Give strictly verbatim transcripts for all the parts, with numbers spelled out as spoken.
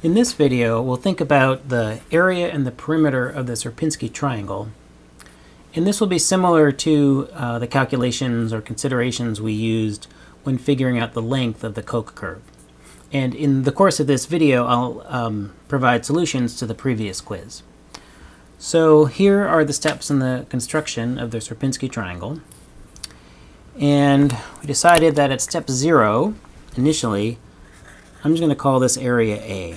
In this video, we'll think about the area and the perimeter of the Sierpiński triangle. And this will be similar to uh, the calculations or considerations we used when figuring out the length of the Koch curve. And in the course of this video, I'll um, provide solutions to the previous quiz. So here are the steps in the construction of the Sierpiński triangle. And we decided that at step zero, initially, I'm just going to call this area A.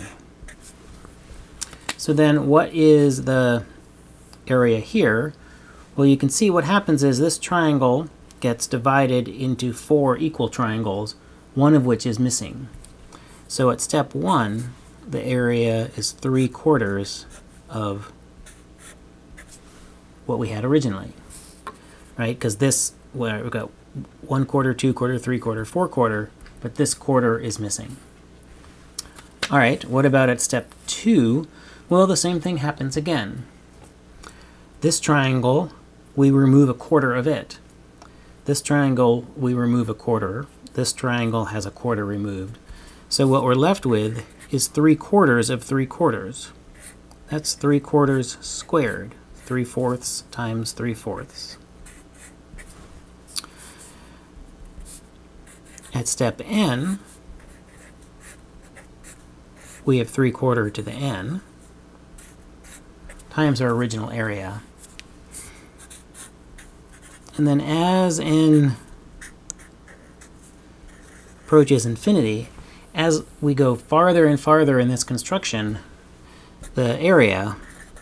So then what is the area here? Well, you can see what happens is this triangle gets divided into four equal triangles, one of which is missing. So at step one, the area is three quarters of what we had originally, right? Because this, well, we've got one quarter, two quarter, three quarter, four quarter, but this quarter is missing. All right, what about at step two? Well, the same thing happens again. This triangle, we remove a quarter of it. This triangle, we remove a quarter. This triangle has a quarter removed. So what we're left with is three quarters of three quarters. That's three quarters squared. Three fourths times three fourths. At step n, we have three quarter to the n times our original area. And then as n approaches infinity, as we go farther and farther in this construction, the area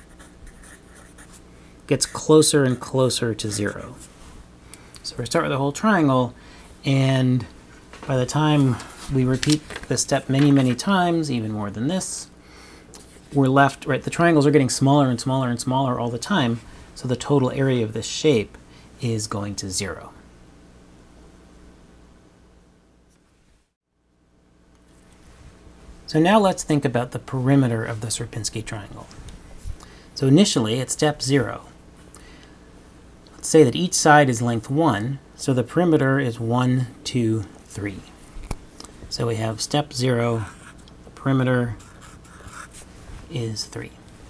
gets closer and closer to zero. So we start with the whole triangle, and by the time we repeat this step many, many times, even more than this, we're left, right, the triangles are getting smaller and smaller and smaller all the time, so the total area of this shape is going to zero. So now let's think about the perimeter of the Sierpiński triangle. So initially, at step zero, let's say that each side is length one, so the perimeter is one, two, three. So we have step zero, the perimeter is three.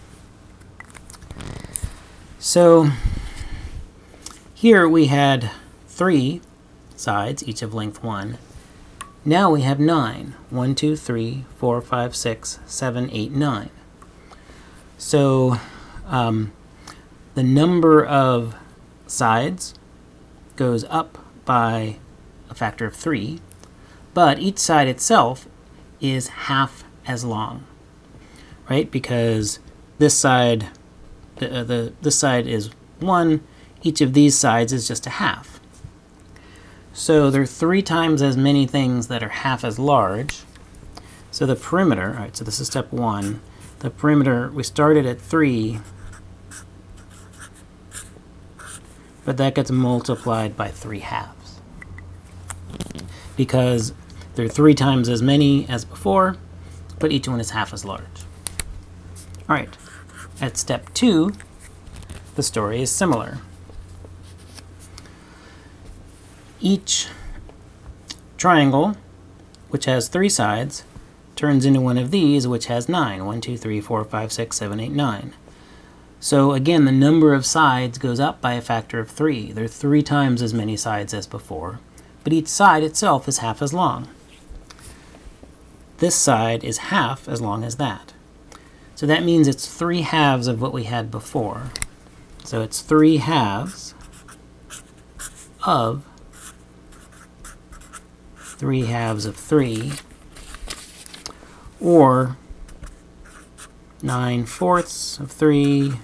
So here we had three sides, each of length one. Now we have nine. One, two, three, four, five, six, seven, eight, nine. So um, the number of sides goes up by a factor of three, but each side itself is half as long, right? Because this side, the, uh, the this side is one. Each of these sides is just a half. So there are three times as many things that are half as large. So the perimeter, all right, so this is step one. The perimeter, we started at three, but that gets multiplied by three halves. Because there are three times as many as before, but each one is half as large. All right, at step two, the story is similar. Each triangle, which has three sides, turns into one of these, which has nine. One, two, three, four, five, six, seven, eight, nine. So again, the number of sides goes up by a factor of three. There are three times as many sides as before, but each side itself is half as long. This side is half as long as that. So that means it's three halves of what we had before. So it's three halves of three halves of three, or nine fourths of three,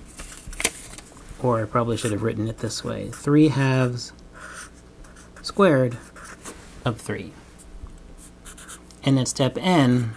or I probably should have written it this way, three halves squared of three. And at step n,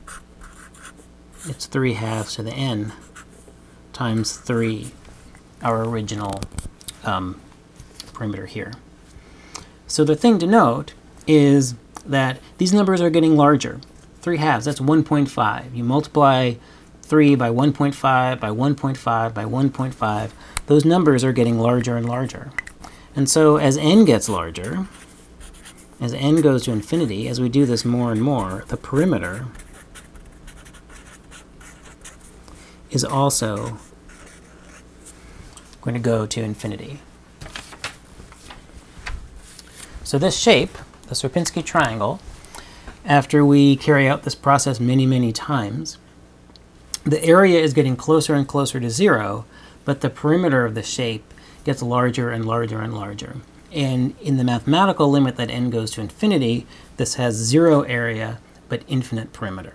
it's three halves to the n times three, our original um, perimeter here. So the thing to note is that these numbers are getting larger. Three halves, that's one point five. You multiply three by one point five, by one point five, by one point five. Those numbers are getting larger and larger. And so as n gets larger, as n goes to infinity, as we do this more and more, the perimeter is also going to go to infinity. So this shape, the Sierpiński triangle, after we carry out this process many, many times, the area is getting closer and closer to zero, but the perimeter of the shape gets larger and larger and larger. And in the mathematical limit that n goes to infinity, this has zero area, but infinite perimeter.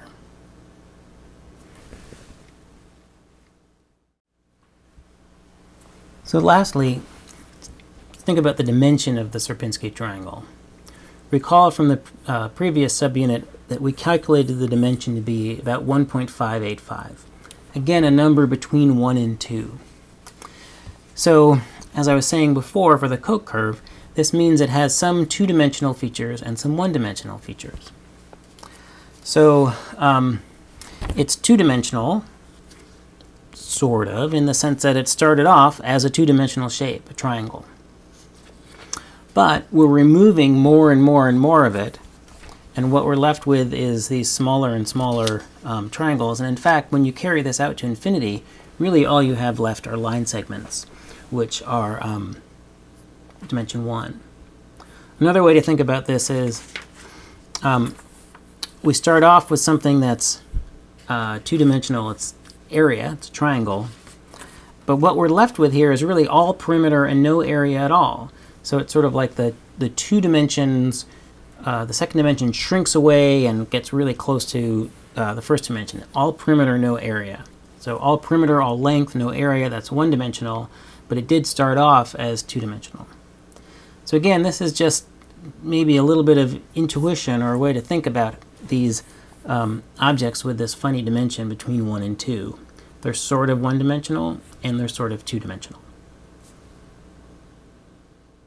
So lastly, think about the dimension of the Sierpiński triangle. Recall from the uh, previous subunit that we calculated the dimension to be about one point five eight five. Again, a number between one and two. So, as I was saying before, for the Koch curve, this means it has some two-dimensional features and some one-dimensional features. So, um, it's two-dimensional, sort of, in the sense that it started off as a two-dimensional shape, a triangle. But we're removing more and more and more of it, and what we're left with is these smaller and smaller um, triangles. And in fact, when you carry this out to infinity, really all you have left are line segments, which are um, dimension one. Another way to think about this is um, we start off with something that's uh, two-dimensional. It's area, it's a triangle. But what we're left with here is really all perimeter and no area at all. So it's sort of like the, the two dimensions, uh, the second dimension shrinks away and gets really close to uh, the first dimension. All perimeter, no area. So all perimeter, all length, no area, that's one dimensional, but it did start off as two dimensional. So again, this is just maybe a little bit of intuition or a way to think about these um, objects with this funny dimension between one and two. They're sort of one dimensional and they're sort of two dimensional.